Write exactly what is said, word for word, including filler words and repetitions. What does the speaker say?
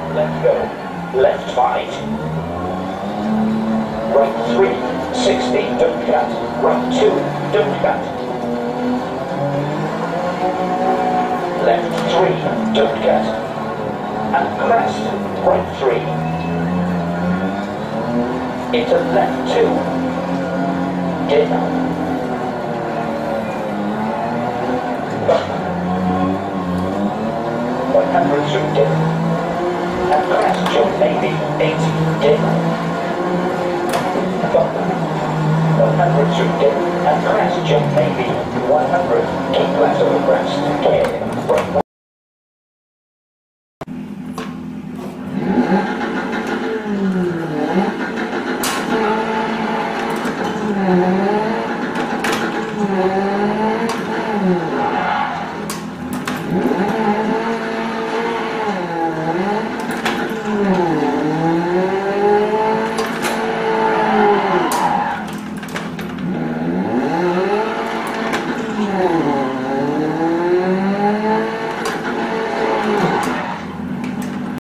Let's go. Left five. Right three. sixty. Don't cut. Right two. Don't cut. Left three. Don't cut. And crest. Right three. Into left two. Dip. one hundred through dip. And crest jump maybe. eighty. Dip. one hundred through dip. And crest jump maybe. one hundred. Keep left over crest. Clear. Right.